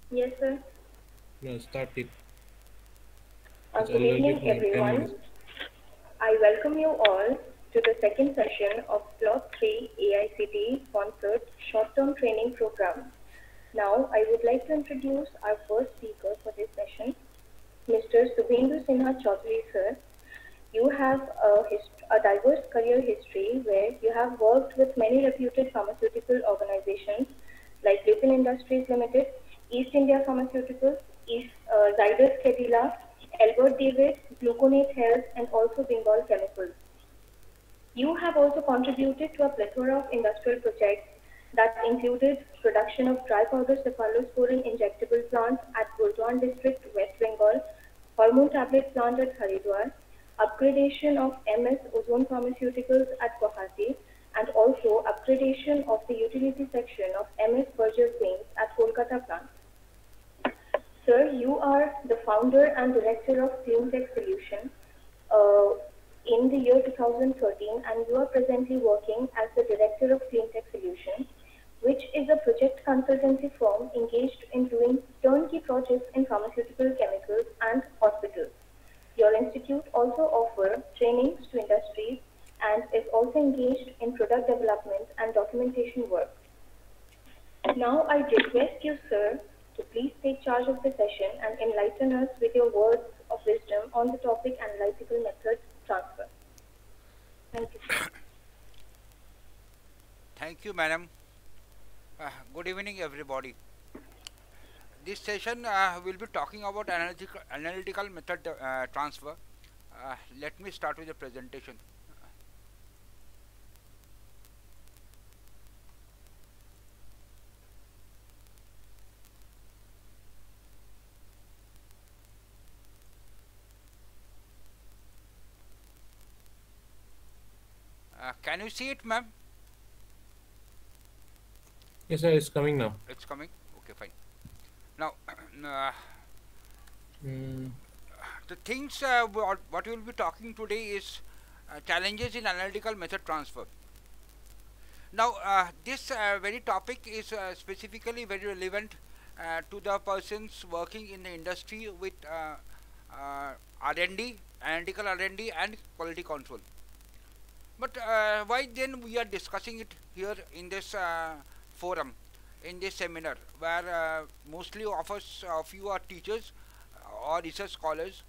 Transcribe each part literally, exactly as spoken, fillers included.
Yes, sir. No, start it. Uh, It's good already evening, from ten everyone. minutes. I welcome you all to the second session of Slot three A I C T E sponsored short-term training program. Now, I would like to introduce our first speaker for this session, Mister Subhendu Sinha Chaudhary, sir. You have a, hist- a diverse career history where you have worked with many reputed pharmaceutical organizations like Lupin Industries Limited, East India Pharmaceuticals, East uh, Zydus Cadila, Albert David, Gluconate Health, and also Bengal Chemicals. You have also contributed to a plethora of industrial projects that included production of dry powder cephalosporin injectable plants at Gurdwan district, West Bengal, hormone tablet plant at Haridwar, upgradation of M S Ozone Pharmaceuticals at Guwahati, and also upgradation of the utility section of M S Berger Paints at Kolkata plant. Sir, you are the founder and director of CleanTech Solution uh, in the year two thousand thirteen, and you are presently working as the director of CleanTech Solution, which is a project consultancy firm engaged in doing turnkey projects in pharmaceutical chemicals and hospitals. Your institute also offers trainings to industries and is also engaged in product development and documentation work. Now I request you, sir, to please take charge of the session and enlighten us with your words of wisdom on the topic analytical method transfer. Thank you, sir. Thank you, madam. Uh, good evening, everybody. This session uh, will be talking about analytical, analytical method uh, transfer. Uh, let me start with the presentation. Uh, can you see it, ma'am? Yes, sir, it's coming now. It's coming. Okay, fine. Now, uh, Mm, the things uh, what, what we will be talking today is uh, challenges in analytical method transfer. Now, uh, this uh, very topic is uh, specifically very relevant uh, to the persons working in the industry with uh, uh, R and D, analytical R and D, and quality control. But uh, why then we are discussing it here in this uh, forum, in this seminar, where uh, mostly of us, of you are teachers or research scholars.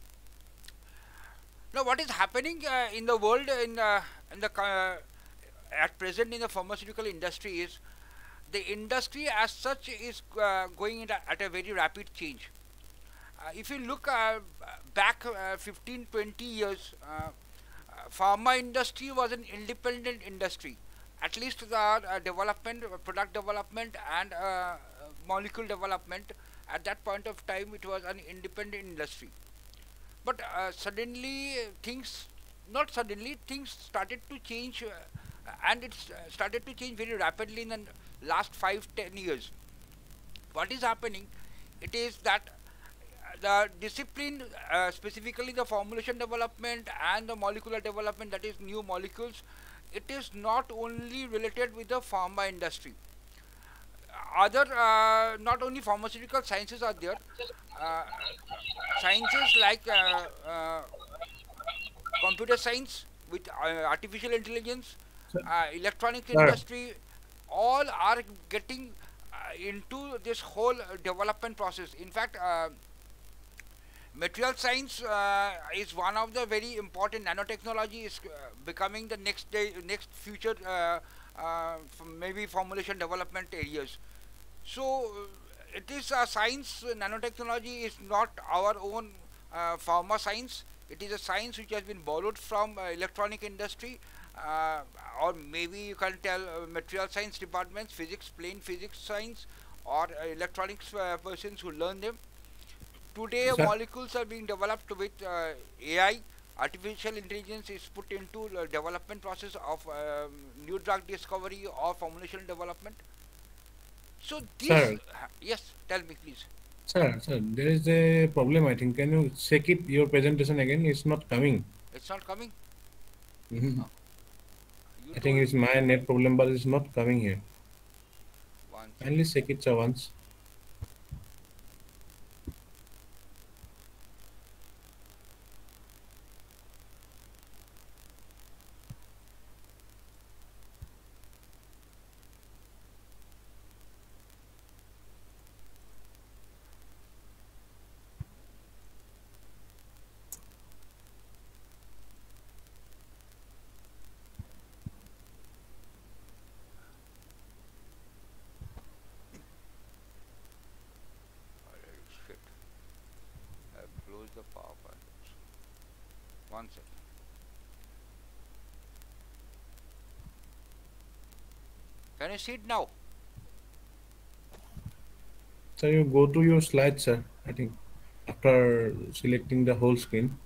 Now, what is happening uh, in the world in, uh, in the uh, at present in the pharmaceutical industry is the industry as such is uh, going in a, at a very rapid change. Uh, if you look uh, back uh, fifteen twenty years, uh, uh, pharma industry was an independent industry. At least the uh, development, uh, product development, and uh, molecule development at that point of time it was an independent industry. But uh, suddenly things, not suddenly, things started to change, uh, and it uh, started to change very rapidly in the last five ten years. What is happening? It is that uh, the discipline, uh, specifically the formulation development and the molecular development, that is new molecules, it is not only related with the pharma industry. Other, uh, not only pharmaceutical sciences are there, uh, sciences like uh, uh, computer science with uh, artificial intelligence, sir, uh, electronics sir, industry, all are getting uh, into this whole uh, development process. In fact, uh, material science uh, is one of the very important. Nanotechnology is uh, becoming the next day, next future, uh, uh, maybe formulation development areas. So uh, it is a science. Nanotechnology is not our own uh, pharma science. It is a science which has been borrowed from uh, electronic industry, uh, or maybe you can tell uh, material science departments, physics, plain physics science, or uh, electronics uh, persons who learn them. Today, sir. molecules are being developed with uh, A I. Artificial intelligence is put into the development process of um, new drug discovery or formulation development. So this, Sir, uh, yes, tell me please. sir, sir, there is a problem, I think. Can you check it, your presentation again? It's not coming. It's not coming. Mhm. Uh, you I think told it's my net problem, but it's not coming here. one Kindly second. check it, sir, once. your PowerPoint. One second. Can you see it now? So you go to your slides, sir. I think after selecting the whole screen.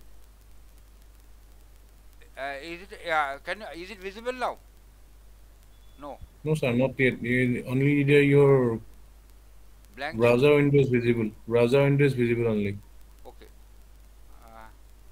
Uh, is it? Uh, can is it visible now? No. No, sir, not yet. You- Only the, your Blank screen. browser window is visible. Browser window is visible only. Okay. Uh,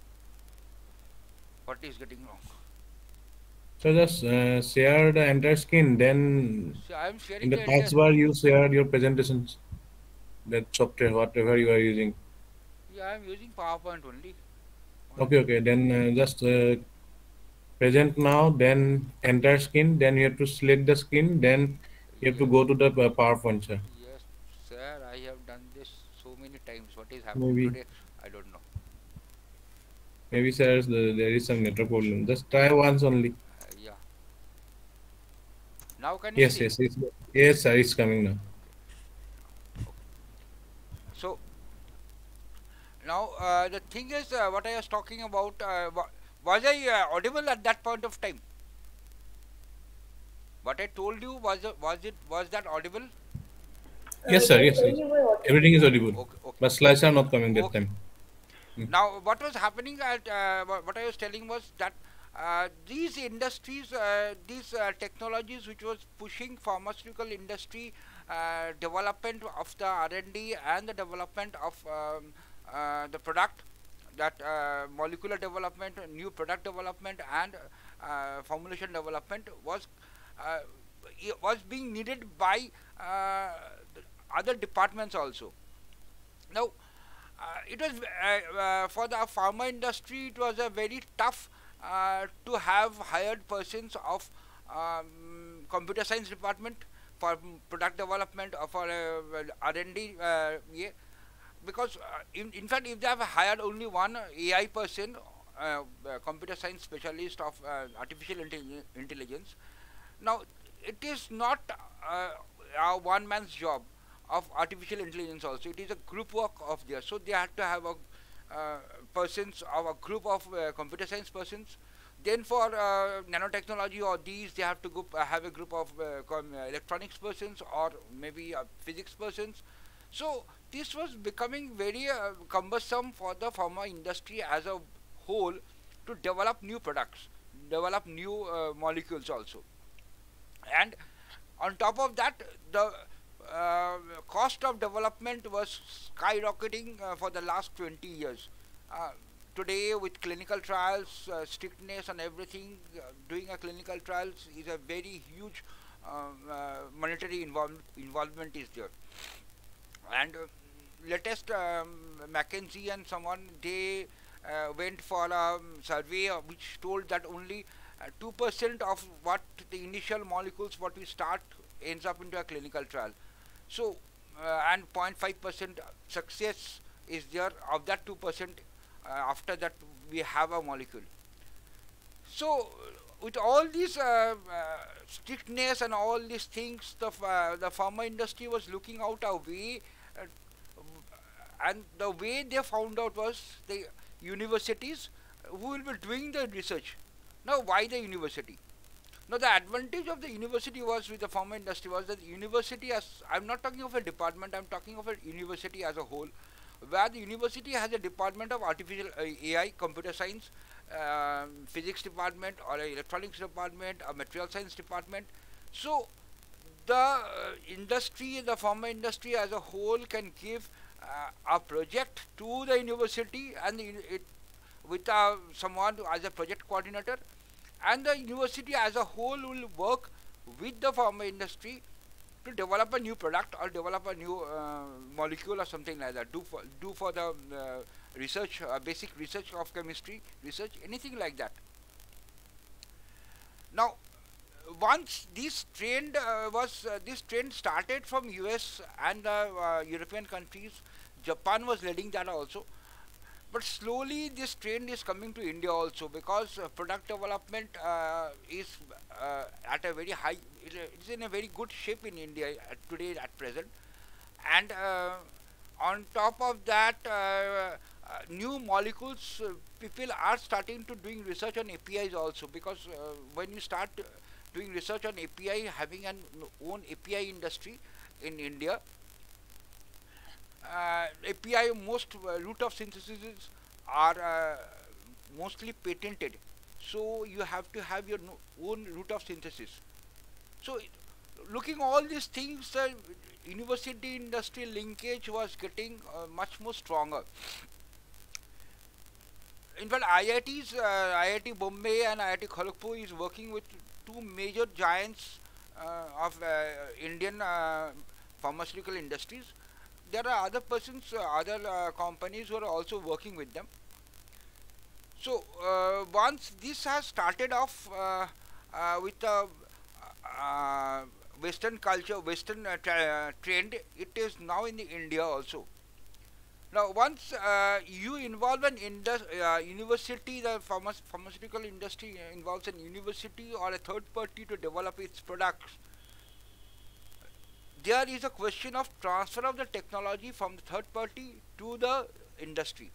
what is getting wrong? So just uh, share the entire screen. Then So I am in sharing the the entire. taskbar, you share your presentations. That software, whatever you are using. Yeah, I am using PowerPoint only. One Okay, okay. Then uh, just uh, present now. Then entire screen. Then you have to select the screen. Then you have to Yes, go to the uh, PowerPoint, sir. yes, sir. I have done this so many times. What is happening Maybe, today? I don't know. maybe, sir, the- there is some network problem. Just try once only. Uh, yeah. Now can you Yes, see? yes, it's, yes, sir. It's coming now. Okay. So now uh, the thing is, uh, what I was talking about. Uh, wa- was I uh, audible at that point of time? What I told you was uh, was it was that audible? Uh, Yes, sir. yes, Yes, sir, yes. you were audible. Everything is audible, Okay, okay, but slides are not coming that okay. time. Mm. Now, what was happening at uh, wha- what I was telling was that uh, these industries, uh, these uh, technologies, which was pushing pharmaceutical industry uh, development of the R and D and the development of um, uh, the product, that uh, molecular development, new product development, and uh, formulation development was uh, i- was being needed by uh, the other departments also. Now, uh, it was uh, uh, for the pharma industry. It was a very tough uh, to have hired persons of um, computer science department for mm, product development or for uh, well, R and D. Uh, yeah, because uh, in, in fact, if they have hired only one A I person, uh, uh, computer science specialist of uh, artificial intelli- intelligence, now it is not uh, a one man's job of artificial intelligence also. It is a group work of theirs. So they had to have a uh, persons of a group of uh, computer science persons. Then for uh, nanotechnology or these, they have to go, uh, have a group of uh, com- uh, electronics persons or maybe uh, physics persons. So this was becoming very uh, cumbersome for the pharma industry as a whole to develop new products, develop new uh, molecules also. And on top of that, the uh, cost of development was skyrocketing uh, for the last twenty years. Uh, Today, with clinical trials, uh, strictness and everything, uh, doing a clinical trials is a very huge um, uh, monetary involve involvement is there. And uh, latest um, McKinsey and someone, they uh, went for a um, survey uh, which told that only uh, two percent of what the initial molecules what we start ends up into a clinical trial. So uh, and zero point five percent success is there of that two percent. Uh, after that we have a molecule. So with all these uh, uh, strictness and all these things, the uh, the pharma industry was looking out a way, uh, and the way they found out was the universities who will be doing the research. Now, why the university? Now, the advantage of the university was with the pharma industry was that the university, as I'm not talking of a department, I'm talking of a university as a whole, where the university has a department of artificial uh, A I, computer science, um, physics department, or a electronics department, a material science department. So the uh, industry, the pharma industry as a whole, can give uh, a project to the university, and the, it with uh, someone as a project coordinator, and the university as a whole will work with the pharma industry to develop a new product or develop a new uh, molecule or something like that. Do for do for the uh, research, uh, basic research of chemistry, research anything like that. Now, once this trend uh, was uh, this trend started from U S and the uh, European countries, Japan was leading that also. But slowly this trend is coming to India also, because uh, product development uh, is uh, at a very high, it is in a very good shape in India at today at present. And uh, on top of that, uh, uh, new molecules, uh, people are starting to doing research on A P Is also, because uh, when you start uh, doing research on A P I, having an own A P I industry in India, uh, A P I, most uh, route of synthesis are uh, mostly patented, so you have to have your no own route of synthesis. So looking all these things, uh, university industry linkage was getting uh, much more stronger. In fact, I I Ts, uh, I I T Bombay and I I T Kharagpur is working with two major giants uh, of uh, Indian uh, pharmaceutical industries. There are other persons, uh, other uh, companies who are also working with them. So uh, once this has started off uh, uh, with a uh, Western culture, Western uh, tra trend, it is now in the India also. Now, once uh, you involve an indus uh, university, the pharma pharmaceutical industry involves an university or a third party to develop its products, there is a question of transfer of the technology from the third party to the industry.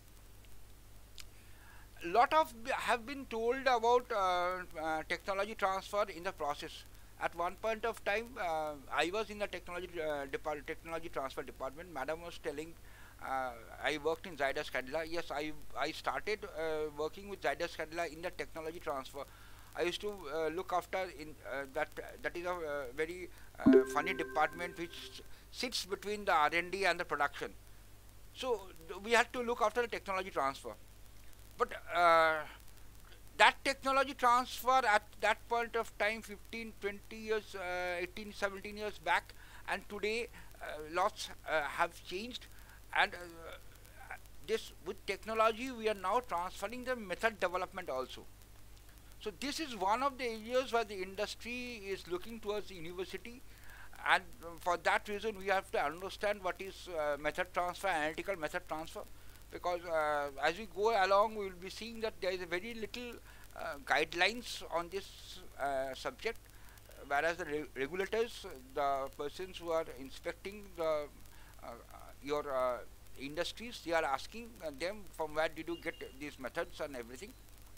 Lot of have been told about uh, uh, technology transfer in the process. At one point of time, uh, I was in the technology uh, department, technology transfer department. Madam was telling, uh, I worked in Zydus Cadila. Yes, I I started uh, working with Zydus Cadila in the technology transfer. I used to uh, look after in uh, that. That is a uh, very uh, funny department which sits between the R and D and the production. So we had to look after the technology transfer. But uh, that technology transfer at that point of time, fifteen, twenty years, uh, eighteen, seventeen years back, and today uh, lots uh, have changed, and uh, this with technology we are now transferring the method development also. So this is one of the areas where the industry is looking towards the university, and uh, for that reason we have to understand what is uh, method transfer, analytical method transfer, because uh, as we go along we will be seeing that there is a very little uh, guidelines on this uh, subject, whereas the re regulators, the persons who are inspecting the uh, your uh, industries, they are asking uh, them from where did you get these methods and everything.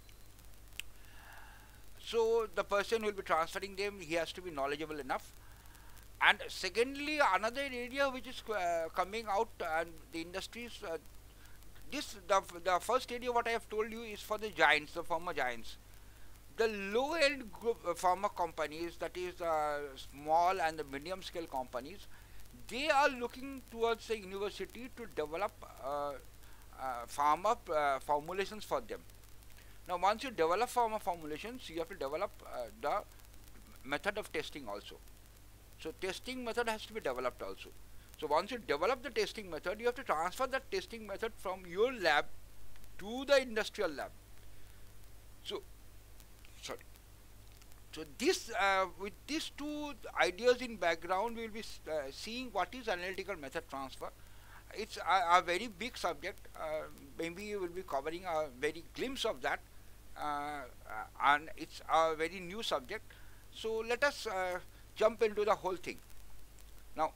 So the person who will be transferring them, he has to be knowledgeable enough. And secondly, another area which is uh, coming out, and the industries, uh, this the, the first area what I have told you is for the giants, the pharma giants. The low end group uh, pharma companies, that is uh, small and the medium scale companies, they are looking towards the university to develop uh, uh, pharma uh, formulations for them. Now once you develop pharma formulations, you have to develop uh, the method of testing also. So testing method has to be developed also. So once you develop the testing method, you have to transfer that testing method from your lab to the industrial lab. So, sorry. So this, uh, with these two ideas in background, we will be uh, seeing what is analytical method transfer. It's a, a very big subject. Uh, maybe we will be covering a very glimpse of that, uh, and it's a very new subject. So let us uh, jump into the whole thing. Now,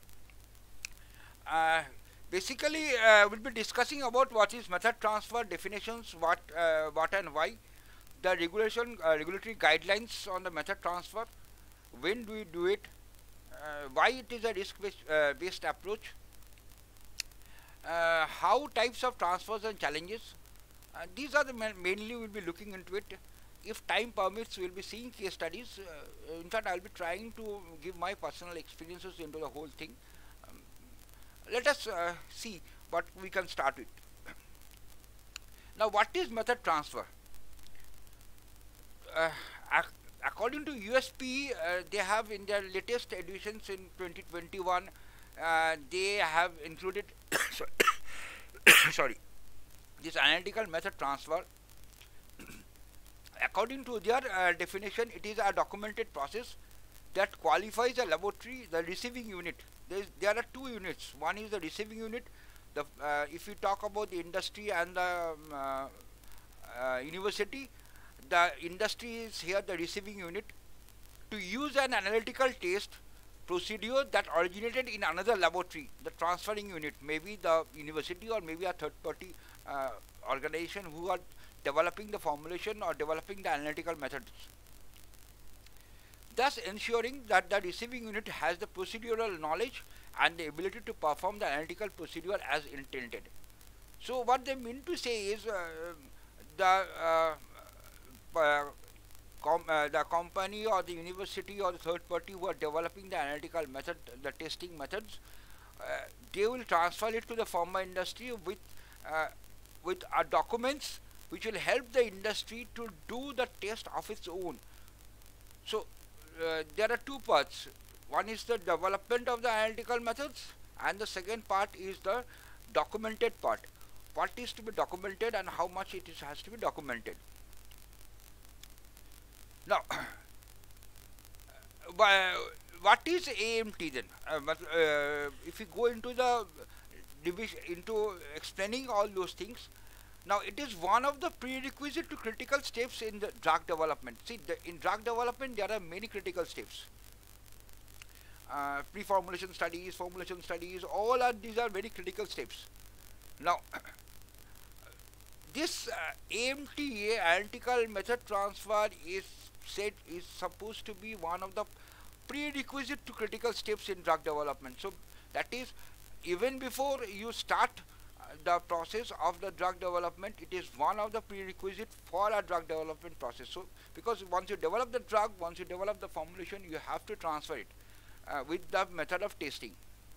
uh, basically, uh, we'll be discussing about what is method transfer, definitions, what, uh, what and why, the regulation, uh, regulatory guidelines on the method transfer, when do we do it, uh, why it is a risk-based uh, based approach, uh, how types of transfers and challenges. Uh, these are the ma mainly we'll be looking into it. If time permits, we'll be seeing case studies. Uh, in fact, I'll be trying to give my personal experiences into the whole thing. Um, let us uh, see what we can start with. Now, what is method transfer? Uh, ac according to U S P, uh, they have in their latest editions in twenty twenty-one, uh, they have included sorry, sorry, this analytical method transfer. According to their uh, definition, it is a documented process that qualifies a laboratory, the receiving unit. There, is, there are two units. One is the receiving unit. The, uh, if you talk about the industry and the um, uh, uh, university, the industry is here the receiving unit to use an analytical test procedure that originated in another laboratory, the transferring unit, maybe the university or maybe a third party uh, organization who are developing the formulation or developing the analytical methods, thus ensuring that the receiving unit has the procedural knowledge and the ability to perform the analytical procedure as intended. So what they mean to say is uh, the uh, uh, com uh, the company or the university or the third party who are developing the analytical method, the testing methods, uh, they will transfer it to the pharma industry with uh, with uh, documents which will help the industry to do the test of its own. So uh, there are two parts. One is the development of the analytical methods, and the second part is the documented part. What is to be documented and how much it is has to be documented. Now, what is A M T then? Uh, but, uh, if we go into the division, into explaining all those things, now it is one of the prerequisite to critical steps in the drug development. See, the, in drug development there are many critical steps. Uh, pre-formulation studies, formulation studies, all are these are very critical steps. Now, this uh, A M T, analytical method transfer, is said is supposed to be one of the prerequisite to critical steps in drug development. So that is, even before you start uh, the process of the drug development, it is one of the prerequisite for a drug development process. So because once you develop the drug, once you develop the formulation, you have to transfer it uh, with the method of testing.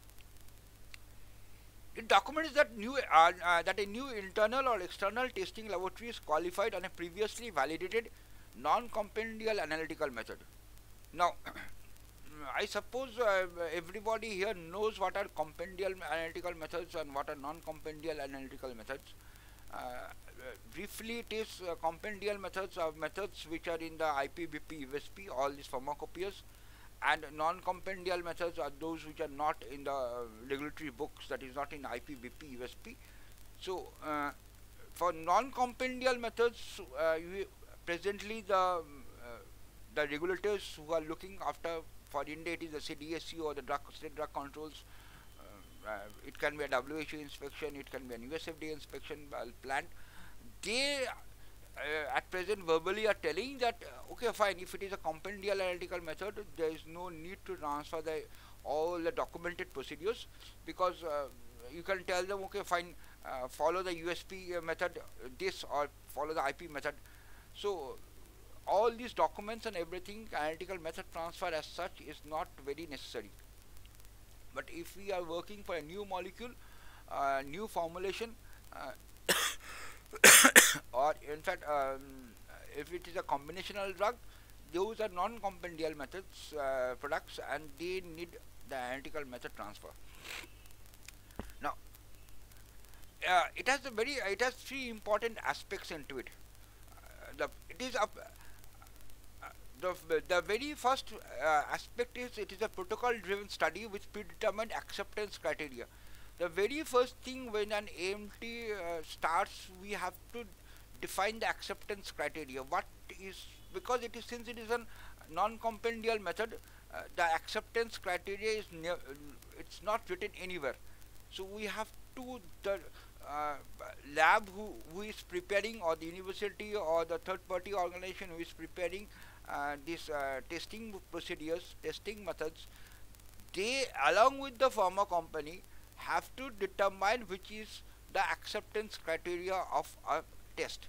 It documents that new uh, uh, that a new internal or external testing laboratory is qualified on a previously validated non-compendial analytical method. Now, I suppose uh, everybody here knows what are compendial analytical methods and what are non-compendial analytical methods. Uh, briefly, it is uh, compendial methods are methods which are in the I P, B P, U S P, all these pharmacopoeias, and non-compendial methods are those which are not in the uh, regulatory books, that is not in I P, B P, U S P. So, uh, for non-compendial methods, uh, you, presently the um, uh, the regulators who are looking after, for India it is the C D S C or the drug, state drug controls, uh, uh, it can be a W H O inspection, it can be an U S F D A inspection uh, plant. They uh, at present verbally are telling that uh, okay fine, if it is a compendial analytical method, there is no need to transfer the all the documented procedures, because uh, you can tell them okay fine, uh, follow the U S P uh, method uh, this, or follow the I P method. So all these documents and everything, analytical method transfer as such is not very necessary. But if we are working for a new molecule, uh, new formulation, uh, or in fact um, if it is a combinational drug, those are non-compendial methods uh, products, and they need the analytical method transfer. Now uh, it has a very it has three important aspects into it. Uh, the it is up uh, the the very first uh, aspect is it is a protocol driven study with predetermined acceptance criteria. The very first thing when an A M T uh, starts, we have to define the acceptance criteria. What is, because it is, since it is a non-compendial method, uh, the acceptance criteria is ne it's not written anywhere. So we have to, the uh, lab who, who is preparing, or the university or the third party organization who is preparing uh, these uh, testing procedures, testing methods, they along with the pharma company have to determine which is the acceptance criteria of a test.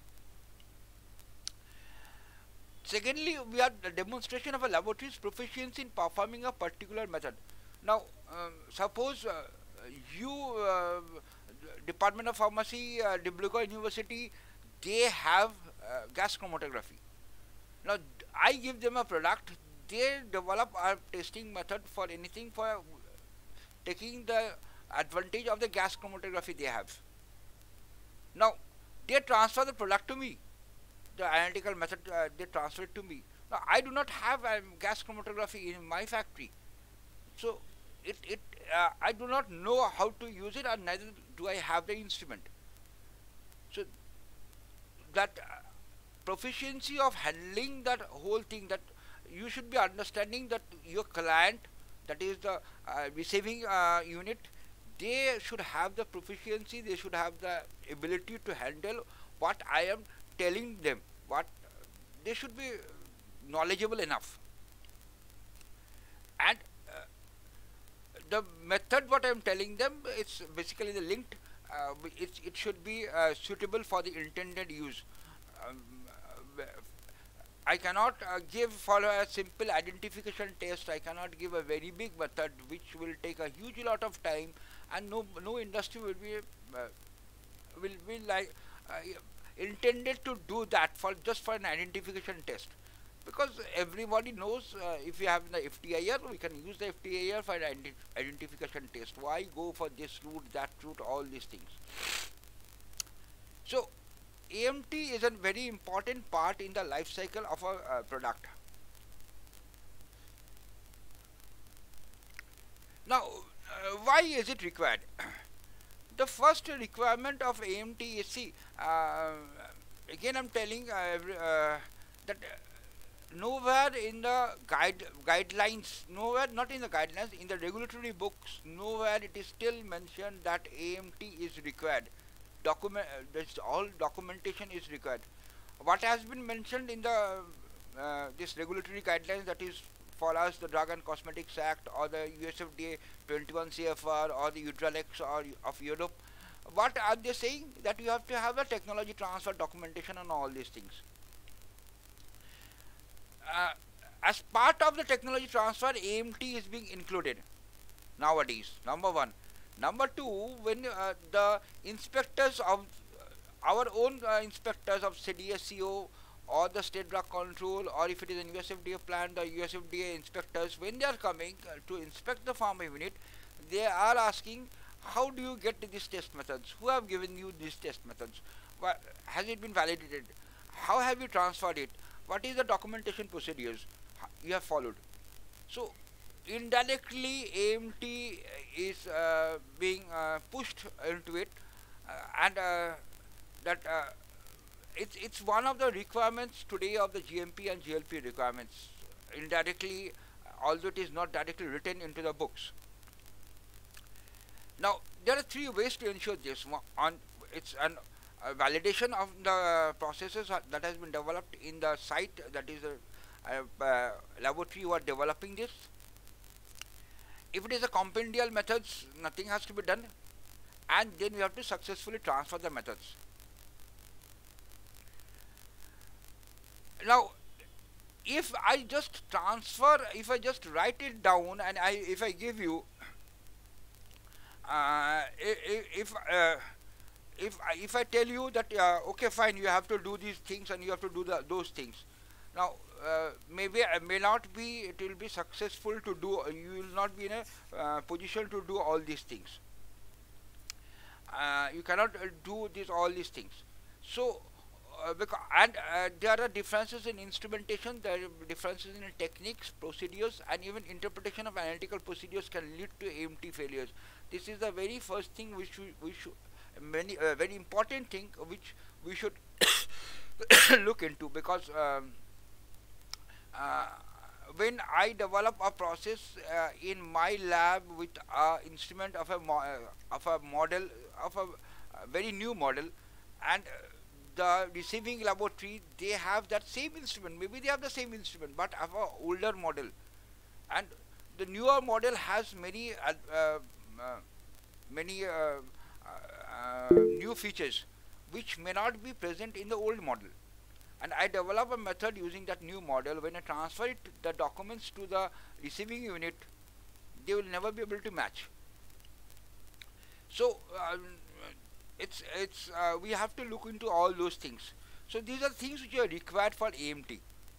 Secondly, we have the demonstration of a laboratory's proficiency in performing a particular method. Now, um, suppose uh, you, uh, Department of Pharmacy, uh, Dibrugarh University, they have uh, gas chromatography. Now, I give them a product, they develop a testing method for anything, for taking the advantage of the gas chromatography they have. Now, they transfer the product to me, the analytical method, uh, they transfer it to me. Now, I do not have um, gas chromatography in my factory, so it, it uh, I do not know how to use it, and neither do I have the instrument. So that uh, proficiency of handling that whole thing, that you should be understanding that your client, that is the uh, receiving uh, unit, they should have the proficiency, they should have the ability to handle what I am telling them, what they should be knowledgeable enough. And uh, the method what I am telling them, it's basically the linked, uh, it, it should be uh, suitable for the intended use. Um, uh, I cannot uh, give for a simple identification test, I cannot give a very big method which will take a huge lot of time, and no no industry will be uh, will be like uh, intended to do that for just for an identification test, because everybody knows uh, if you have the F T I R, we can use the F T I R for an identi identification test. Why go for this route, that route, all these things? So A M T is a very important part in the life cycle of a uh, product. Now, uh, why is it required? The first requirement of A M T is, see, uh, again I'm telling uh, uh, that uh, nowhere in the guide guidelines, nowhere, not in the guidelines, in the regulatory books, nowhere it is still mentioned that A M T is required. Document, uh, this all documentation is required. What has been mentioned in the uh, this regulatory guidelines, that is follows the Drug and Cosmetics Act or the U S F D A twenty-one C F R or the Udralex or of Europe, what are they saying? That you have to have a technology transfer documentation and all these things. Uh, as part of the technology transfer, A M T is being included nowadays, number one. Number two, when uh, the inspectors of uh, our own uh, inspectors of C D S C O or the state drug control, or if it is an U S F D A plant, the U S F D A inspectors, when they are coming uh, to inspect the pharma unit, they are asking, how do you get these test methods? Who have given you these test methods? Well, has it been validated? How have you transferred it? What is the documentation procedures you have followed? So indirectly A M T is uh, being uh, pushed into it, uh, and uh, that uh, it's it's one of the requirements today of the G M P and G L P requirements, indirectly, although it is not directly written into the books. Now there are three ways to ensure this. On it's an uh, validation of the processes that has been developed in the site, that is a uh, uh, laboratory who are developing this. If it is a compendial methods, nothing has to be done, and then we have to successfully transfer the methods. Now, if I just transfer, if I just write it down, and I, if I give you, uh, if if, uh, if I, if I tell you that uh, okay, fine, you have to do these things and you have to do the, those things. Now, uh, maybe I may not be, it will be successful to do, you will not be in a uh, position to do all these things. Uh, you cannot uh, do this all these things. So, uh, because, and uh, there are differences in instrumentation, there are differences in techniques, procedures, and even interpretation of analytical procedures can lead to A M T failures. This is the very first thing which we, we should, many uh, very important thing which we should look into, because um, uh, when I develop a process uh, in my lab with a instrument of a mo uh, of a model of a uh, very new model, and uh, the receiving laboratory, they have that same instrument, maybe they have the same instrument but of a older model, and the newer model has many uh, uh, uh, many uh, uh, uh, new features which may not be present in the old model. And I develop a method using that new model. When I transfer it, the documents to the receiving unit, they will never be able to match. So uh, it's it's uh, we have to look into all those things. So these are things which are required for A M T.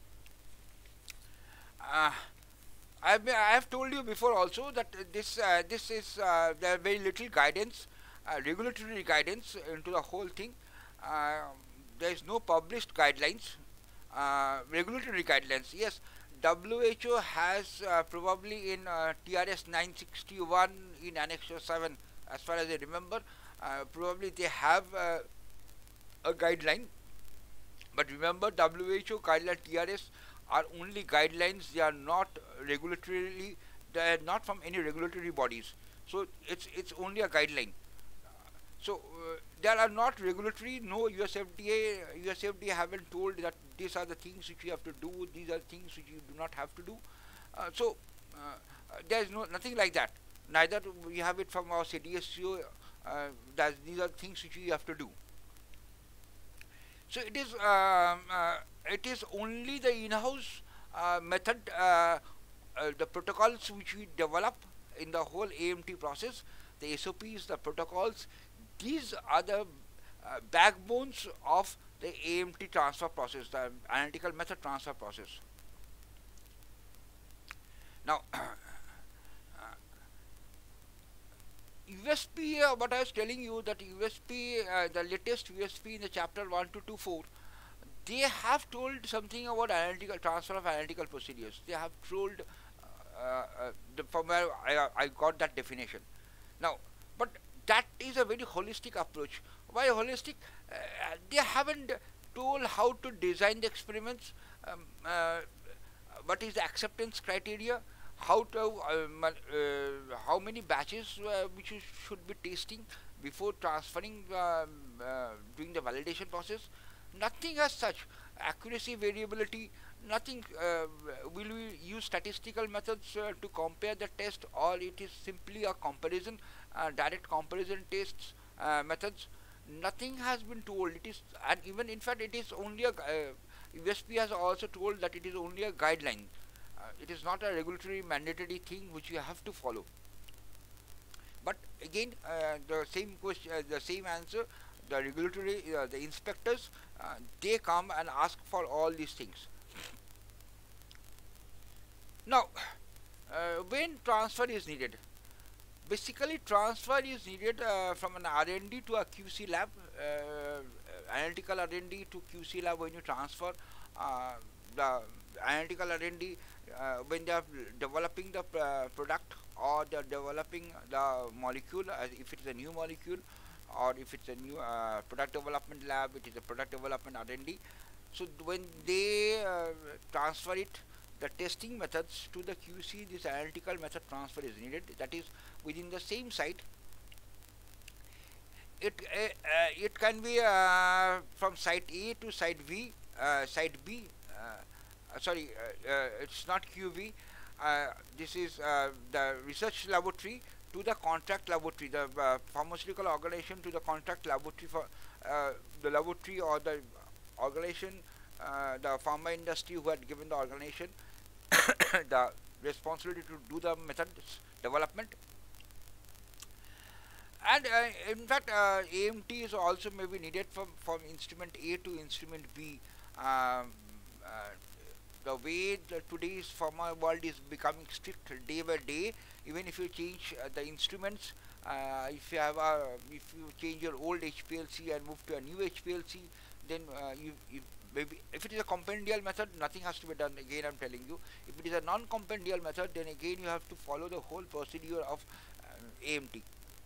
Uh, I've been, I have told you before also that this uh, this is uh, there are very little guidance, uh, regulatory guidance into the whole thing. Uh, there is no published guidelines, uh, regulatory guidelines. Yes, W H O has uh, probably in uh, T R S nine sixty-one in Annex seven, as far as I remember, uh, probably they have uh, a guideline. But remember, W H O guideline T R S are only guidelines, they are not regulatorily They are not from any regulatory bodies. So it's it's only a guideline. So uh, there are not regulatory. No U S F D A. U S F D A haven't told that these are the things which you have to do. These are things which you do not have to do. Uh, so uh, uh, there is no nothing like that. Neither do we have it from our C D S C O. Uh, that these are things which you have to do. So it is um, uh, it is only the in-house uh, method, uh, uh, the protocols which we develop in the whole A M T process, the S O Ps, the protocols. These are the uh, backbones of the A M T transfer process, the analytical method transfer process. Now, U S P, uh, what I was telling you, that U S P, uh, the latest U S P in the chapter one to two four, they have told something about analytical transfer of analytical procedures. They have told uh, uh, the, from where I, I got that definition. Now, but that is a very holistic approach. Why holistic? Uh, they haven't told how to design the experiments, um, uh, what is the acceptance criteria, how to um, uh, how many batches uh, which you should be testing before transferring, um, uh, doing the validation process. Nothing as such. Accuracy, variability, nothing. Uh, will we use statistical methods uh, to compare the test, or it is simply a comparison, uh, direct comparison tests uh, methods? Nothing has been told. It is, and even in fact, it is only a. Uh, U S P has also told that it is only a guideline. Uh, it is not a regulatory mandatory thing which you have to follow. But again, uh, the same question, uh, the same answer. The regulatory, uh, the inspectors, uh, they come and ask for all these things. Now, uh, when transfer is needed, basically transfer is needed uh, from an R and D to a Q C lab, uh, analytical R and D to Q C lab. When you transfer uh, the analytical R and D, uh, when they are developing the uh, product, or they are developing the molecule, uh, if it is a new molecule, or if it's a new uh, product development lab, it is a product development R and D. So when they uh, transfer it, the testing methods to the Q C, this analytical method transfer is needed. That is within the same site. It uh, uh, it can be uh, from site A to site V, uh, site B. Uh, sorry, uh, uh, it's not Q V. Uh, this is uh, the research laboratory to the contract laboratory, the uh, pharmaceutical organization to the contract laboratory, for uh, the laboratory or the organization, uh, the pharma industry who had given the organization the responsibility to do the methods development. And uh, in fact, uh, A M T is also maybe needed from, from instrument A to instrument B. Um, uh, the way the today's pharma world is becoming strict day by day. Even if you change uh, the instruments, uh, if you have a, if you change your old H P L C and move to a new H P L C, then uh, you, you maybe if it is a compendial method, nothing has to be done. Again, I'm telling you, if it is a non-compendial method, then again you have to follow the whole procedure of uh, A M T.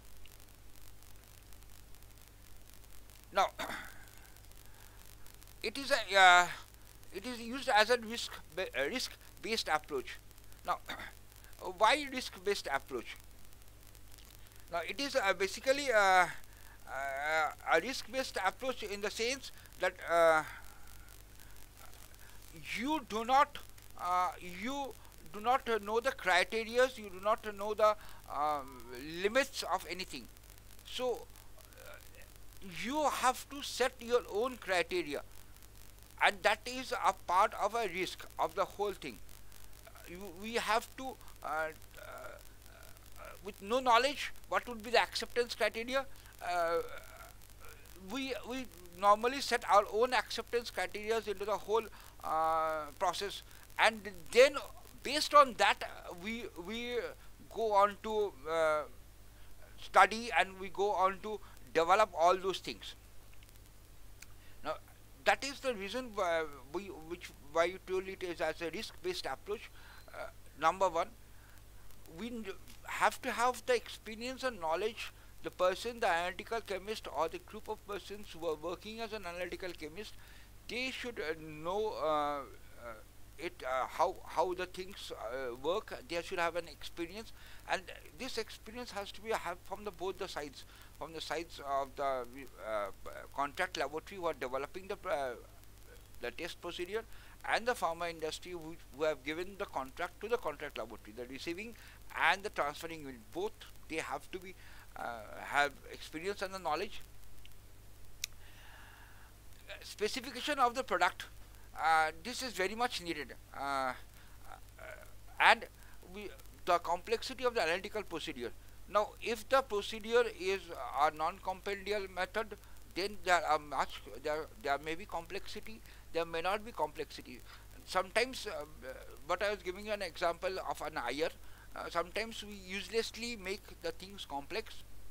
Now, it is a uh, it is used as a risk ba uh, risk based approach. Now, why risk based approach? Now, it is uh, basically uh, uh, a risk based approach in the sense that uh, you do not uh, you do not uh, know the criteria, you do not know the um, limits of anything. So you have to set your own criteria, and that is a part of a risk of the whole thing. You, we have to uh, uh, with no knowledge what would be the acceptance criteria, uh, we we normally set our own acceptance criteria into the whole uh, process, and then based on that uh, we we go on to uh, study, and we go on to develop all those things. Now, that is the reason why we, which why you told it is as a risk-based approach. Uh, number one, we have to have the experience and knowledge. The person, the analytical chemist, or the group of persons who are working as an analytical chemist, they should uh, know uh, uh, it uh, how how the things uh, work. They should have an experience, and this experience has to be have from the both the sides, from the sides of the uh, contract laboratory who are developing the uh, the test procedure, and the pharma industry who, who have given the contract to the contract laboratory. The receiving and the transferring unit, both they have to be uh, have experience and the knowledge. Specification of the product, uh, this is very much needed, uh, uh, and we, the complexity of the analytical procedure. Now if the procedure is a non-compendial method, then there are much there there may be complexity, there may not be complexity. Sometimes uh, but I was giving you an example of an iron. Uh, sometimes we uselessly make the things complex.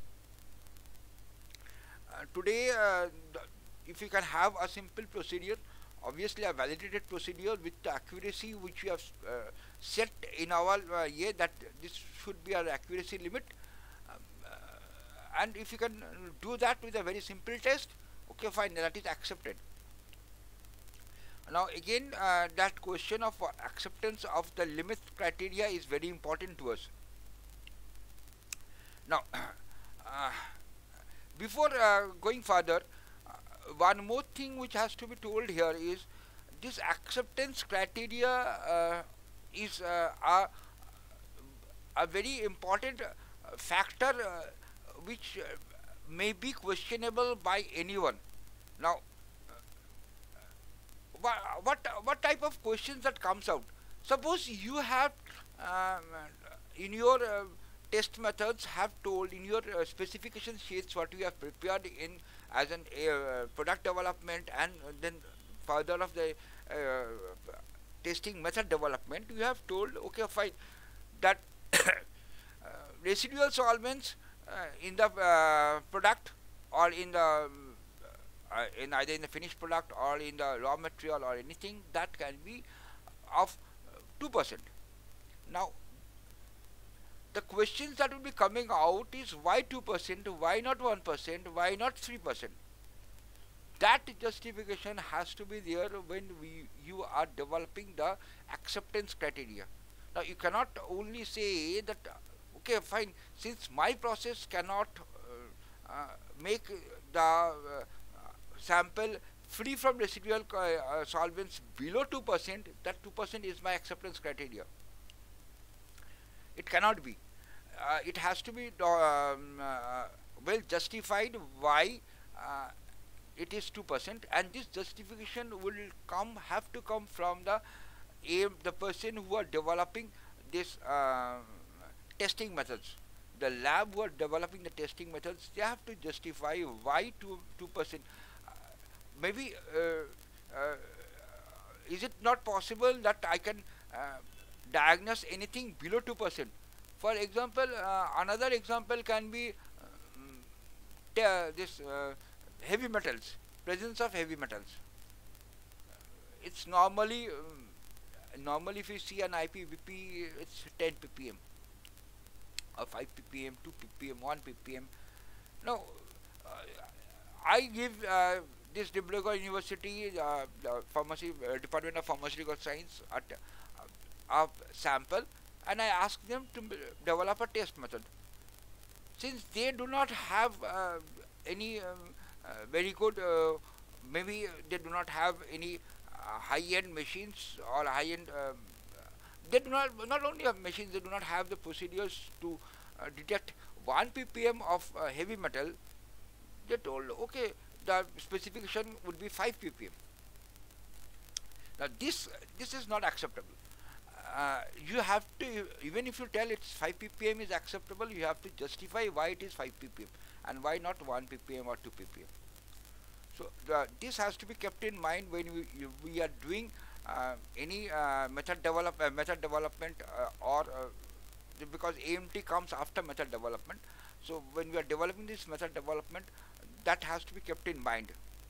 Uh, today uh, if you can have a simple procedure, obviously a validated procedure with the accuracy which we have uh, set in our uh, year, that this should be our accuracy limit, um, uh, and if you can do that with a very simple test, okay, fine, that is accepted. Now again, uh, that question of uh, acceptance of the limit criteria is very important to us. Now uh, before uh, going further, one more thing which has to be told here is this acceptance criteria uh, is uh, a, a very important uh, factor uh, which uh, may be questionable by anyone. Now uh, what what type of questions that comes out? Suppose you have um, in your uh, test methods have told in your uh, specification sheets what you have prepared in as an uh, product development, and uh, then further of the uh, testing method development, you have told, okay, fine, that uh, residual solvents uh, in the uh, product or in the uh, in either in the finished product or in the raw material or anything, that can be of two percent. Now the questions that will be coming out is why two percent, why not one percent, why not three percent? That justification has to be there when we you are developing the acceptance criteria. Now you cannot only say that, okay, fine, since my process cannot uh, uh, make the uh, sample free from residual uh, uh, solvents below two percent, that two percent is my acceptance criteria. It cannot be. Uh, it has to be um, uh, well justified why uh, it is two percent, and this justification will come have to come from the aim the person who are developing this uh, testing methods. The lab who are developing the testing methods, they have to justify why two two percent. Uh, maybe uh, uh, is it not possible that I can uh, diagnose anything below two percent? For example, uh, another example can be uh, this uh, heavy metals, presence of heavy metals. It's normally um, normally if you see an I P V P, it's ten p p m or five p p m, two p p m, one p p m. Now uh, I give uh, this Dibrugarh University, uh, the pharmacy uh, Department of Pharmaceutical Science, at uh, a sample, and I ask them to develop a test method. Since they do not have uh, any um, uh, very good, uh, maybe they do not have any uh, high-end machines or high-end, um, they do not, not only have machines, they do not have the procedures to uh, detect one p p m of uh, heavy metal. They told, okay, the specification would be five p p m. Now this, this is not acceptable. Uh, you have to, even if you tell it's five p p m is acceptable, you have to justify why it is five p p m and why not one p p m or two p p m. So the, this has to be kept in mind when we, you, we are doing uh, any uh, method develop uh, method development uh, or uh, because A M T comes after method development. So when we are developing this method development, that has to be kept in mind.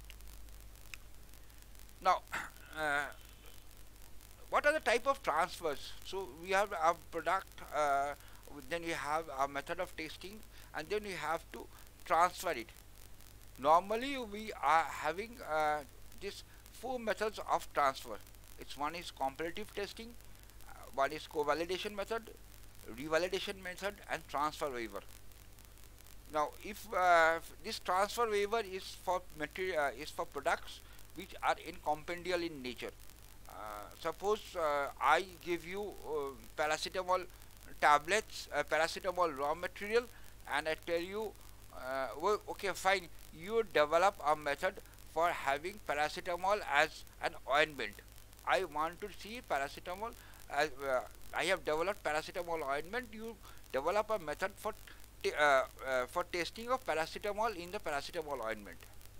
Now. Uh, What are the type of transfers? So we have our product, uh, then we have our method of testing, and then we have to transfer it. Normally we are having uh, these four methods of transfer. It's one is comparative testing, uh, one is co-validation method, revalidation method, and transfer waiver. Now, if uh, this transfer waiver is for material uh, is for products which are incompendial in nature. Uh, suppose uh, I give you uh, paracetamol tablets, uh, paracetamol raw material, and I tell you, uh, well, okay, fine, you develop a method for having paracetamol as an ointment. I want to see paracetamol as uh, I have developed paracetamol ointment. You develop a method for t- uh, uh, for testing of paracetamol in the paracetamol ointment.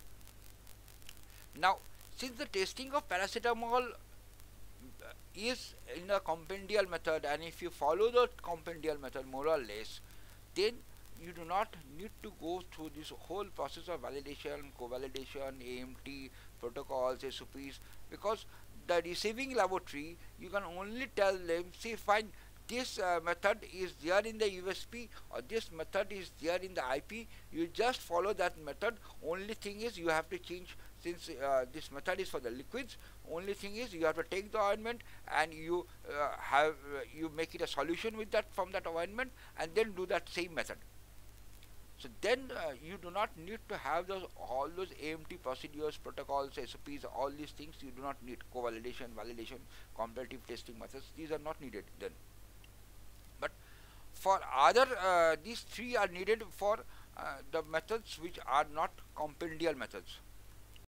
Now, since the testing of paracetamol is in a compendial method, and if you follow the compendial method more or less, then you do not need to go through this whole process of validation, co-validation, A M T, protocols, S O Ps, because the receiving laboratory, you can only tell them, see, fine, this uh, method is there in the U S P, or this method is there in the I P. You just follow that method. Only thing is you have to change, since uh, this method is for the liquids. Only thing is you have to take the ointment and you uh, have uh, you make it a solution with that from that ointment, and then do that same method. So then uh, you do not need to have those all those A M T procedures, protocols, S O Ps, all these things. You do not need co-validation, validation, comparative testing methods. These are not needed then. But for other, uh, these three are needed for uh, the methods which are not compendial methods.